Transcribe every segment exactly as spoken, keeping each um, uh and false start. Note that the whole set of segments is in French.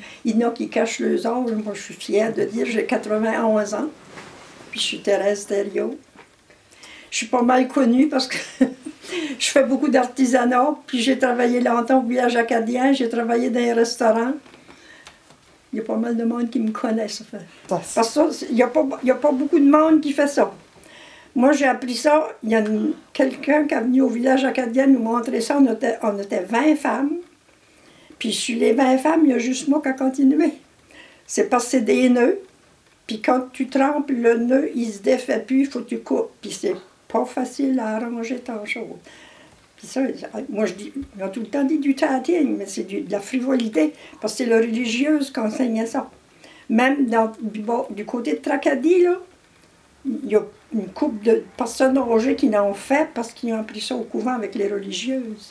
Il y en a qui cachent leurs âges. Moi, je suis fière de dire j'ai quatre-vingt-onze ans. Puis je suis Thérèse Thériault. Je suis pas mal connue parce que je fais beaucoup d'artisanat. Puis j'ai travaillé longtemps au village acadien. J'ai travaillé dans les restaurants. Il y a pas mal de monde qui me connaît, ça fait. Parce qu'il n'y a, a pas beaucoup de monde qui fait ça. Moi, j'ai appris ça. Il y a quelqu'un qui est venu au village acadien nous montrer ça. On était, on était vingt femmes. Puis sur les vingt femmes, il y a juste moi qui a continué. C'est parce que c'est des nœuds. Puis quand tu trempes le nœud, il se défait plus, il faut que tu coupes. Puis c'est pas facile à arranger tant chose. Puis ça, moi je dis, ils ont tout le temps dit du tatine, mais c'est de la frivolité, parce que c'est la religieuse qui enseignait ça. Même dans, du, du côté de Tracadie, là, il y a une couple de personnes âgées qui l'ont fait parce qu'ils ont appris ça au couvent avec les religieuses.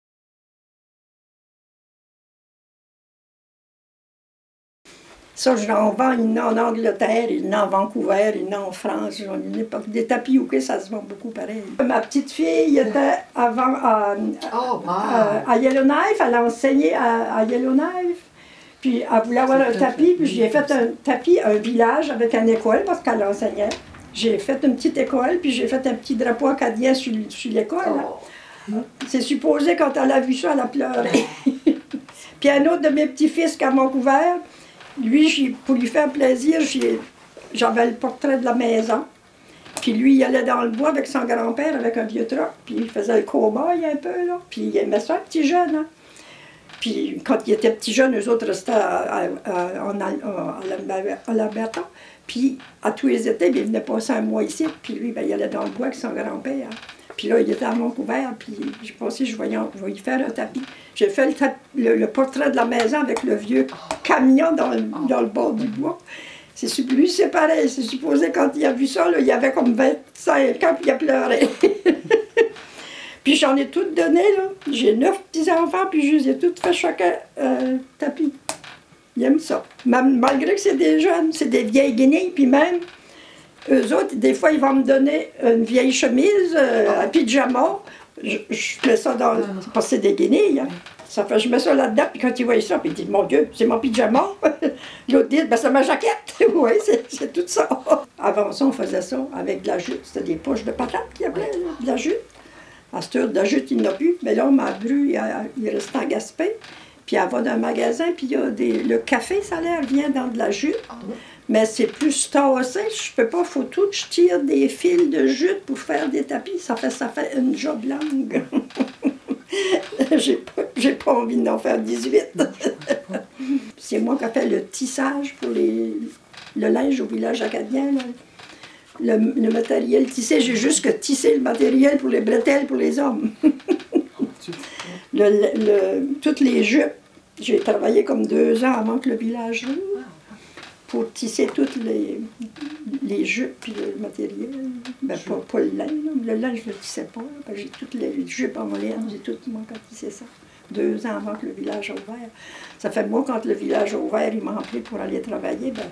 Ça, j'en vends, il y en a en Angleterre, il y en a en Vancouver, il y en a en France, j'en ai pas. Des tapis ou que ça se vend beaucoup pareil. Ma petite fille était avant à, oh, wow. à, à Yellowknife, elle a enseigné à, à Yellowknife. Puis elle voulait avoir un tapis, puis j'ai fait un tapis, un village avec une école parce qu'elle enseignait. J'ai fait une petite école, puis j'ai fait un petit drapeau acadien sur, sur l'école. Oh. C'est supposé, quand elle a vu ça, elle a pleuré. Puis un autre de mes petits-fils qui a Vancouver, lui, pour lui faire plaisir, j'avais le portrait de la maison. Puis lui, il allait dans le bois avec son grand-père, avec un vieux truck, puis il faisait le cow-boy un peu, là. Puis il aimait ça, petit jeune, hein. Puis quand il était petit jeune, eux autres restaient à, à, à, en, à l'Alberta. Puis à tous les étés, il venait passer un mois ici, puis lui, ben, il allait dans le bois avec son grand-père. Puis là, il était à Vancouver, puis j'ai pensé, je vais, je vais y faire un tapis. J'ai fait le, le, le portrait de la maison avec le vieux camion dans le, dans le bord du bois. C'est lui, c'est pareil. C'est supposé, quand il a vu ça, là, il avait comme vingt-cinq ans, puis il a pleuré. Puis j'en ai toutes donné, là. J'ai neuf petits-enfants, puis je les ai toutes fait chacun euh, tapis. Ils aiment ça. Malgré que c'est des jeunes, c'est des vieilles guenilles, puis même, eux autres, des fois, ils vont me donner une vieille chemise, euh, un pyjama. Je, je mets ça dans... Parce que c'est des guenilles, hein. Ça fait, je mets ça là-dedans, puis quand ils voient ça, puis ils disent, mon Dieu, c'est mon pyjama. L'autre dit, ben c'est ma jaquette. Oui, c'est tout ça. Avant ça, on faisait ça avec de la jute. C'était des poches de patates qu'il y avait, là, de la jute. À cette heure, de la jute, il n'y en a plus. Mais là, ma bru, il, il reste en Gaspé. Puis elle va dans un magasin, puis il y a des... Le café, ça a l'air, vient dans de la jute. Mais c'est plus tassé, je peux pas, faut tout, je tire des fils de jute pour faire des tapis. Ça fait, ça fait une job longue. J'ai pas, j'ai pas envie d'en faire dix-huit. C'est moi qui ai fait le tissage pour les, le linge au village acadien. Là. Le, le matériel tissé, j'ai juste que tissé le matériel pour les bretelles pour les hommes. le, le, le, toutes les jupes, j'ai travaillé comme deux ans avant que le village ouvre pour tisser toutes les, les jupes et le matériel. Ben, pas, pas le linge, le linge je ne le tissais pas. J'ai toutes les jupes en laine, j'ai tout moi quand tissé ça. Deux ans avant que le village a ouvert. Ça fait moi, quand le village a ouvert, il m'a appelé pour aller travailler. Ben,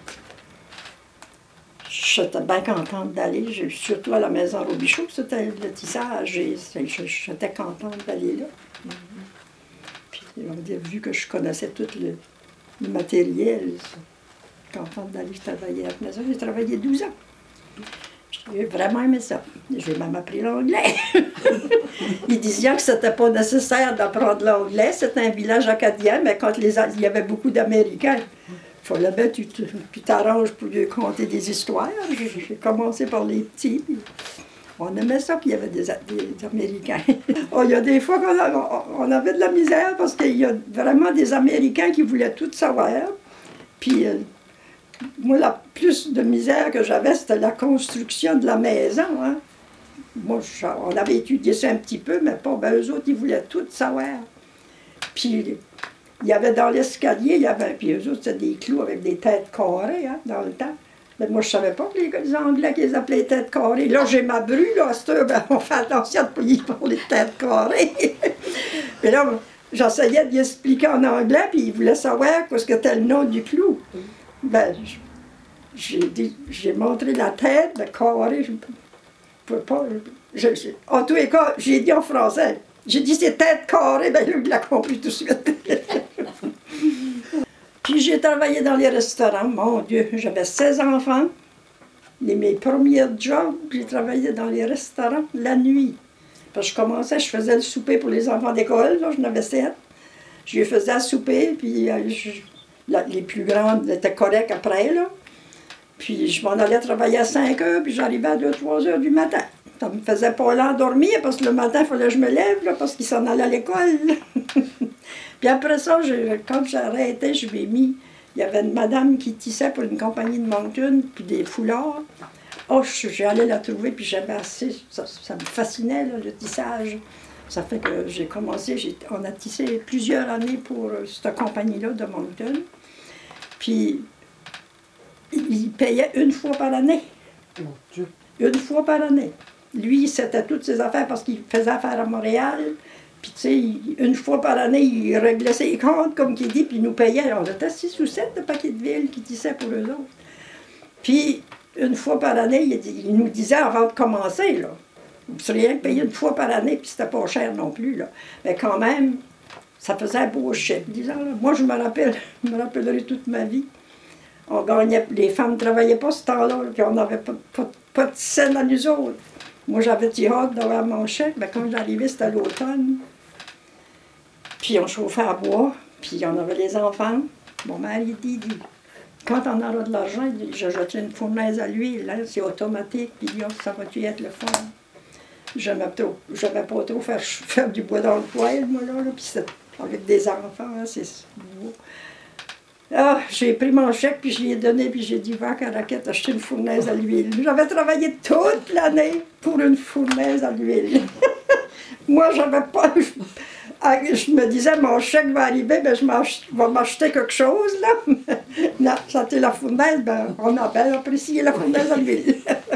j'étais bien contente d'aller, surtout à la maison Robichaud, c'était le tissage, j'étais contente d'aller là. Puis on a vu que je connaissais tout le, le matériel. Contente d'aller travailler à la maison. J'ai travaillé douze ans. J'ai vraiment aimé ça. J'ai même appris l'anglais. Ils disaient que c'était pas nécessaire d'apprendre l'anglais. C'était un village acadien, mais quand les, il y avait beaucoup d'Américains, il fallait bien que tu t'arranges pour lui conter des histoires. J'ai commencé par les petits. On aimait ça, puis il y avait des, des Américains. Oh, il y a des fois qu'on on avait de la misère parce qu'il y a vraiment des Américains qui voulaient tout savoir. Puis, euh, moi, la plus de misère que j'avais, c'était la construction de la maison. Hein. Moi, je, on avait étudié ça un petit peu, mais pas. Ben, eux autres, ils voulaient tout savoir. Puis, il y avait dans l'escalier, il y avait. Puis, eux autres, c'était des clous avec des têtes carrées, hein, dans le temps. Mais moi, je savais pas que les, les Anglais qui les appelaient les têtes carrées. Là, j'ai ma bru, là, à cette heure, ben, on fait attention de ne pas pour les têtes carrées. Puis là, j'essayais d'y expliquer en anglais, puis ils voulaient savoir ce que c'était le nom du clou. Ben, j'ai montré la tête, le carré, je ne peux pas. Je, je, en tous les cas, j'ai dit en français. J'ai dit c'est tête carrée, ben lui, il l'a compris tout de suite. Puis j'ai travaillé dans les restaurants. Mon Dieu, j'avais seize enfants. Et mes premiers jobs, j'ai travaillé dans les restaurants la nuit. Parce que je commençais, je faisais le souper pour les enfants d'école, là, j'en avais sept. Je les faisais à souper, puis euh, je, la, les plus grandes étaient correctes après, là. Puis je m'en allais travailler à cinq heures, puis j'arrivais à deux trois heures du matin. Ça me faisait pas l'endormir, parce que le matin, il fallait que je me lève, là, parce qu'ils s'en allaient à l'école. Puis après ça, je, quand j'ai arrêté, je m'ai mis... Il y avait une madame qui tissait pour une compagnie de Moncton, puis des foulards. Oh, j'allais la trouver, puis j'avais assez... Ça, ça me fascinait, là, le tissage. Ça fait que j'ai commencé, on a tissé plusieurs années pour euh, cette compagnie-là de Moncton. Puis, il payait une fois par année. Mon Dieu. Une fois par année. Lui, c'était toutes ses affaires parce qu'il faisait affaire à Montréal. Puis, tu sais, une fois par année, il réglait ses comptes, comme qu'il dit, puis il nous payait. On était six ou sept de paquets de villes qui tissaient pour eux autres. Puis, une fois par année, il, il nous disait avant de commencer, là, vous seriez rien payé une fois par année, puis c'était pas cher non plus, là. Mais quand même, ça faisait un beau chèque, disons, là. Moi, je me rappelle, je me rappellerai toute ma vie. On gagnait, les femmes ne travaillaient pas ce temps-là, puis on n'avait pas, pas, pas de scène à nous autres. Moi, j'avais hâte d'avoir mon chèque, mais quand j'arrivais, c'était l'automne. Puis on chauffait à bois, puis on avait les enfants. Mon mari dit, dit quand on aura de l'argent, je jetterai une fournaise à l'huile, hein, c'est automatique, puis oh, ça va-tu être le fun? J'aimais pas trop faire, faire du bois dans le poêle, moi, là, là puis avec des enfants, hein, c'est beau. Ah, j'ai pris mon chèque, puis je lui ai donné, puis j'ai dit, va à Caraquette acheter une fournaise à l'huile. J'avais travaillé toute l'année pour une fournaise à l'huile. Moi, j'avais pas... Je me disais, mon chèque va arriver, ben, je vais m'acheter quelque chose, là. Non, c'était la fournaise, ben, on a bien apprécié la fournaise à l'huile.